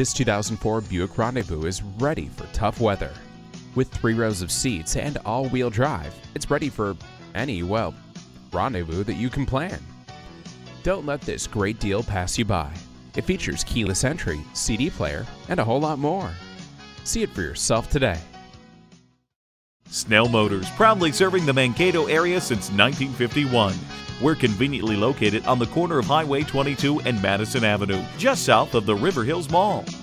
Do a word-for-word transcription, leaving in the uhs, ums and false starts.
This two thousand four Buick Rendezvous is ready for tough weather. With three rows of seats and all-wheel drive, it's ready for any, well, rendezvous that you can plan. Don't let this great deal pass you by. It features keyless entry, C D player, and a whole lot more. See it for yourself today. Snell Motors, proudly serving the Mankato area since nineteen fifty-one. We're conveniently located on the corner of Highway twenty-two and Madison Avenue, just south of the River Hills Mall.